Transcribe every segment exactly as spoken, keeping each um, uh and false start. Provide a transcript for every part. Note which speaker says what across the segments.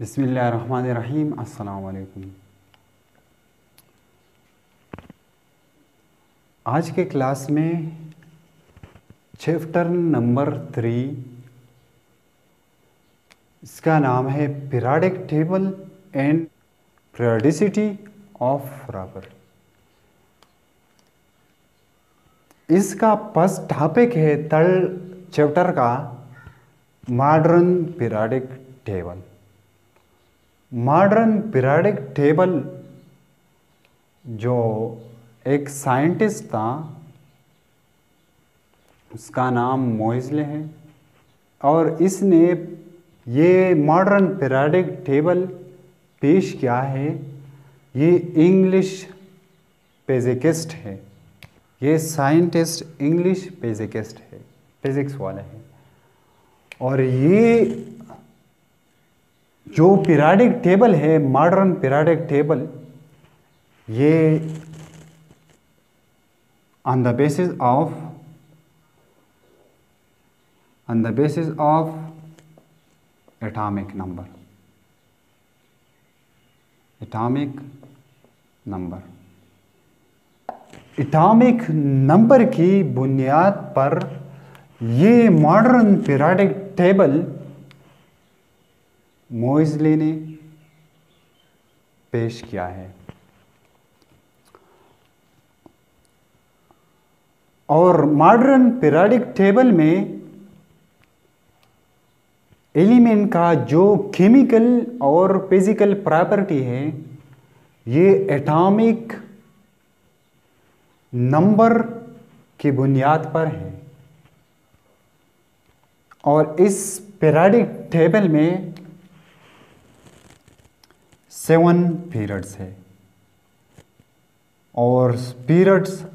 Speaker 1: बिस्मिल्लाहिर्रहमानिर्रहीम। अस्सलाम वालेकुम। आज के क्लास में चैप्टर नंबर थ्री, इसका नाम है periodic table and periodicity of rubber. इसका फर्स्ट टॉपिक है थर्ड चैप्टर का modern periodic table. Modern periodic table जो एक साइंटिस्ट था, उसका नाम मोइजले है, और इसने ये मॉडर्न पीरियोडिक टेबल पेश किया है। ये इंग्लिश फिजिकिस्ट है, ये साइंटिस्ट इंग्लिश फिजिकिस्ट है, फिजिक्स वाला है। और ये जो पीरियोडिक टेबल है, मॉडर्न पीरियोडिक टेबल, ये on the basis of on the basis of atomic number atomic number atomic number की बुनियाद पर ये मॉडर्न पीरियोडिक टेबल मोइजले ने पेश किया है। और मॉडर्न पीरियोडिक टेबल में एलिमेंट का जो केमिकल और फिजिकल प्रॉपर्टी है, ये एटॉमिक नंबर की बुनियाद पर है। और इस पीरियोडिक टेबल में सेवन पीरियड्स है, और पीरियड्स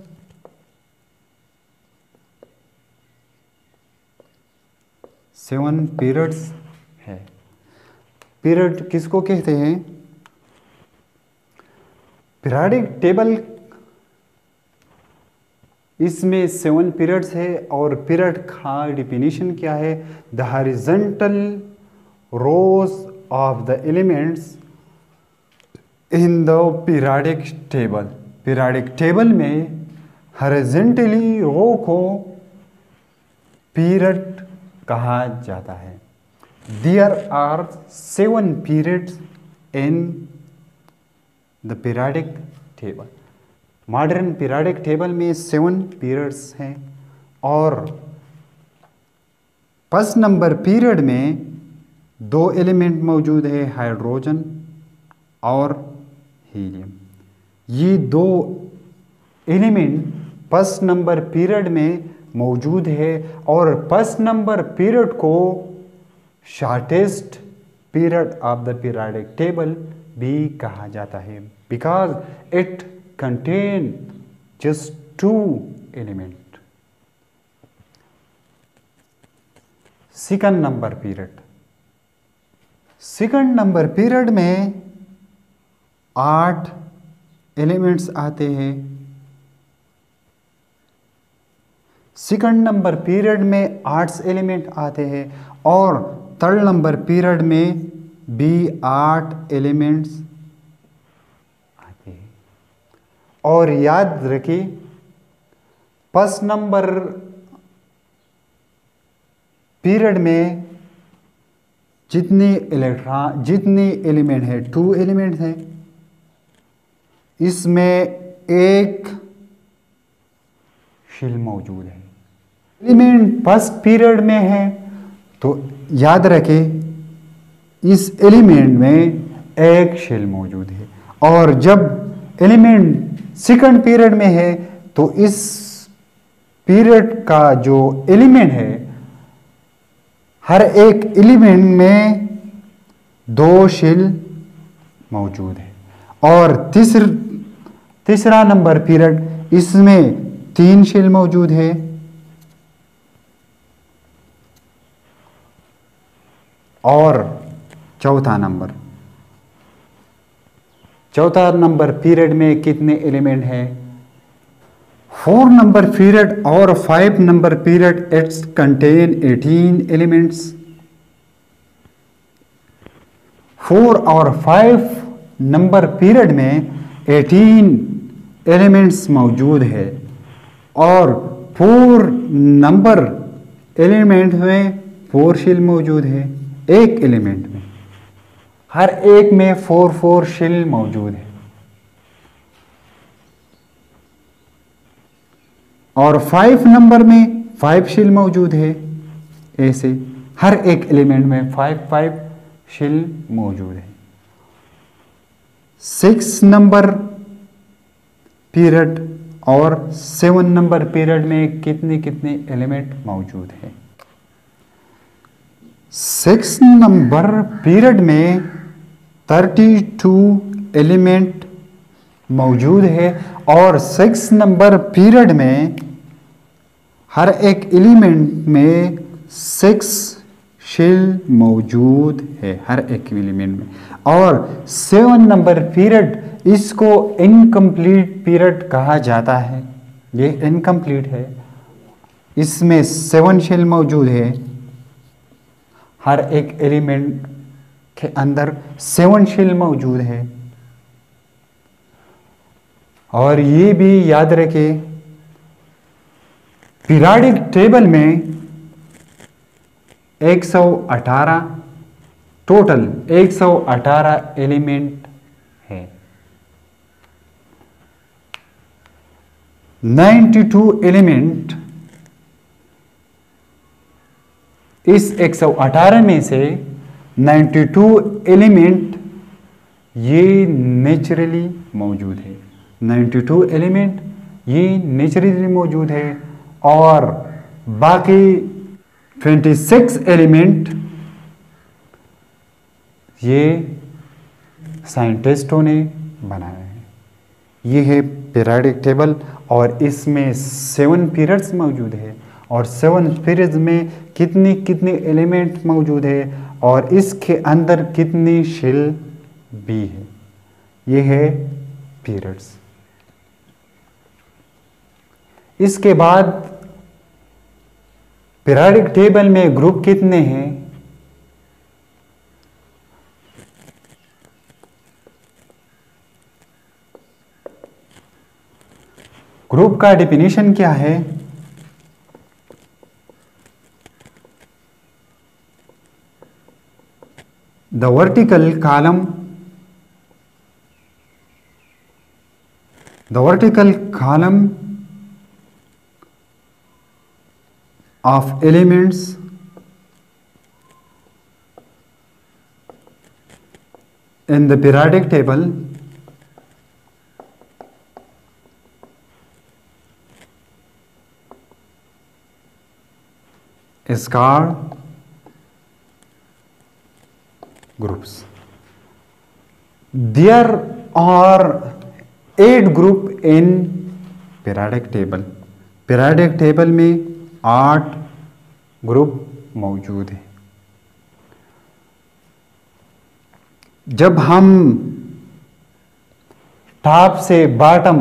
Speaker 1: सेवन पीरियड्स है। पीरियड किसको कहते हैं? पीरियोडिक टेबल, इसमें सेवन पीरियड्स है। और पीरियड का डिफिनीशन क्या है? The horizontal rows of the elements in the periodic table. Periodic table में हॉरिजॉन्टली रो को पीरियड कहा जाता है। There are seven periods in the periodic table. Modern periodic table में सेवन पीरियड्स हैं। और फर्स्ट नंबर पीरियड में दो एलिमेंट मौजूद है, हाइड्रोजन और हीलियम। ये दो एलिमेंट फर्स्ट नंबर पीरियड में मौजूद है। और फर्स्ट नंबर पीरियड को shortest period of the periodic table भी कहा जाता है, because it contain just two element. Second number period second number period में आठ एलिमेंट्स आते हैं। सेकंड नंबर पीरियड में आठ एलिमेंट आते हैं। और थर्ड नंबर पीरियड में भी आठ एलिमेंट्स आते हैं। और याद रखिए, फर्स्ट नंबर पीरियड में जितने इलेक्ट्रॉन जितने एलिमेंट है, टू एलिमेंट हैं, इसमें एक शेल मौजूद है। एलिमेंट फर्स्ट पीरियड में है, तो याद रखें इस एलिमेंट में एक शेल मौजूद है। और जब एलिमेंट सेकंड पीरियड में है, तो इस पीरियड का जो एलिमेंट है, हर एक एलिमेंट में दो शेल मौजूद है। और तीसर तीसरा नंबर पीरियड, इसमें तीन शेल मौजूद है। और चौथा नंबर चौथा नंबर पीरियड में कितने एलिमेंट हैं? फोर नंबर पीरियड और five number period it's contain eighteen elements. Four और फाइव नंबर पीरियड में एटीन एलिमेंट्स मौजूद है और फोर नंबर एलिमेंट में फोर शेल मौजूद है। एक एलिमेंट में हर एक में फोर फोर शेल मौजूद है और फाइव नंबर में फाइव शेल मौजूद है। ऐसे हर एक एलिमेंट में फाइव फाइव शेल मौजूद है। सिक्स नंबर पीरियड और सेवन नंबर पीरियड में कितने कितने एलिमेंट मौजूद है? सिक्स नंबर पीरियड में थर्टी टू एलिमेंट मौजूद है और सिक्स नंबर पीरियड में हर एक एलिमेंट में सिक्स शेल मौजूद है हर एक एलिमेंट में। और सेवन नंबर पीरियड, इसको इनकम्प्लीट पीरियड कहा जाता है। ये इनकम्प्लीट है, इसमें सेवन शेल मौजूद है। हर एक एलिमेंट के अंदर सेवन शेल मौजूद है। और ये भी याद रखें, पीरियोडिक टेबल में एक सौ अठारह टोटल एक सौ अठारह एलिमेंट है। बानवे एलिमेंट, इस एक सौ अठारह में से बानवे एलिमेंट ये नेचुरली मौजूद है। बानवे एलिमेंट ये नेचुरली मौजूद है और बाकी छब्बीस एलिमेंट ये साइंटिस्टों ने बनाए हैं। ये है पीरियोडिक टेबल और इसमें सेवन पीरियड्स मौजूद है और सेवन पीरियड्स में कितनी कितनी एलिमेंट मौजूद है और इसके अंदर कितनी शेल भी है। ये है पीरियड्स। इसके बाद पीरियोडिक टेबल में ग्रुप कितने हैं? ग्रुप का डेफिनेशन क्या है? The vertical column the vertical column of elements in the periodic table is called groups. There are eight group in periodic table. periodic table में आठ ग्रुप मौजूद है। जब हम टॉप से बॉटम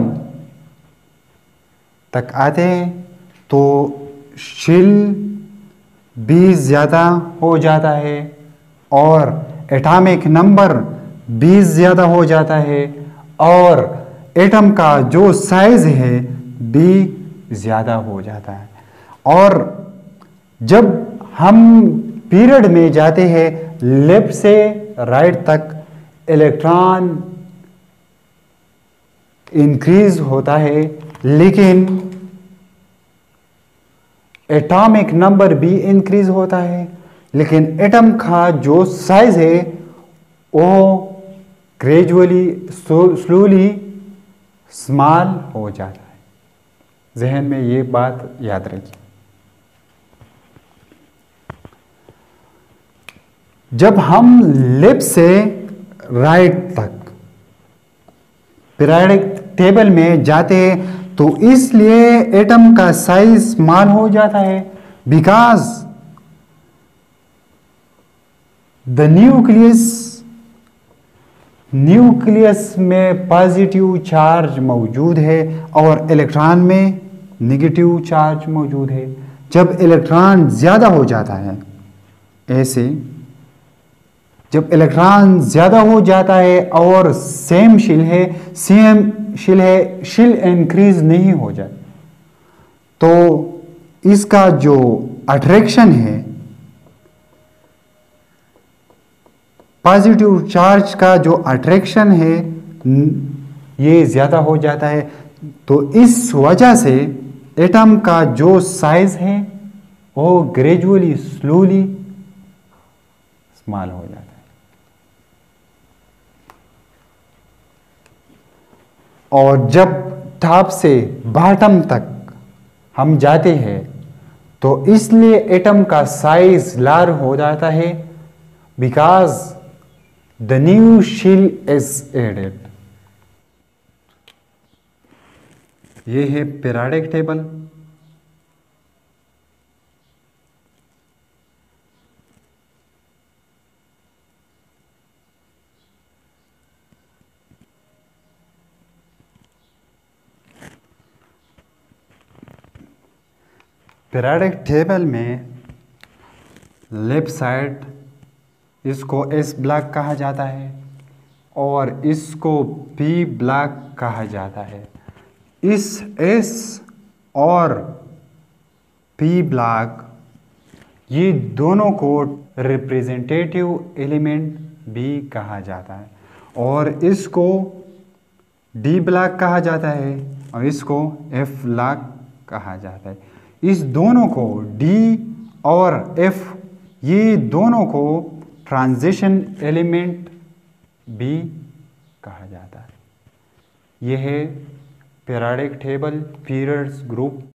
Speaker 1: तक आते हैं तो शेल भी ज़्यादा हो जाता है और एटॉमिक नंबर भी ज़्यादा हो जाता है और एटम का जो साइज है भी ज़्यादा हो जाता है। और जब हम पीरियड में जाते हैं लेफ्ट से राइट तक इलेक्ट्रॉन इंक्रीज होता है लेकिन एटॉमिक नंबर भी इंक्रीज होता है, लेकिन एटम का जो साइज है वो ग्रेजुअली स्लोली स्मॉल हो जाता है। जहन में ये बात याद रखिए। जब हम लेफ्ट से राइट तक पीरियोडिक टेबल में जाते हैं तो इसलिए एटम का साइज स्मॉल हो जाता है बिकॉज द न्यूक्लियस न्यूक्लियस में पॉजिटिव चार्ज मौजूद है और इलेक्ट्रॉन में नेगेटिव चार्ज मौजूद है। जब इलेक्ट्रॉन ज़्यादा हो जाता है ऐसे जब इलेक्ट्रॉन ज़्यादा हो जाता है और सेम शिल है, सेम शिल है, शिल इंक्रीज नहीं हो जाए, तो इसका जो अट्रैक्शन है, पॉजिटिव चार्ज का जो अट्रैक्शन है ये ज़्यादा हो जाता है। तो इस वजह से एटम का जो साइज है वो ग्रेजुअली स्लोली स्मॉल हो जाता है। और जब टॉप से बॉटम तक हम जाते हैं तो इसलिए एटम का साइज लार्ज हो जाता है, because the new shell is added. ये है पीरियोडिक टेबल। पीरियोडिक टेबल में लेफ्ट साइड इसको एस ब्लॉक कहा जाता है और इसको पी ब्लॉक कहा जाता है। इस एस और पी ब्लॉक ये दोनों को रिप्रेजेंटेटिव एलिमेंट भी कहा जाता है और इसको डी ब्लॉक कहा जाता है और इसको एफ ब्लॉक कहा जाता है। इस दोनों को डी और एफ ये दोनों को ट्रांजिशन एलिमेंट भी कहा जाता है। यह है पीरियोडिक टेबल पीरियड्स ग्रुप।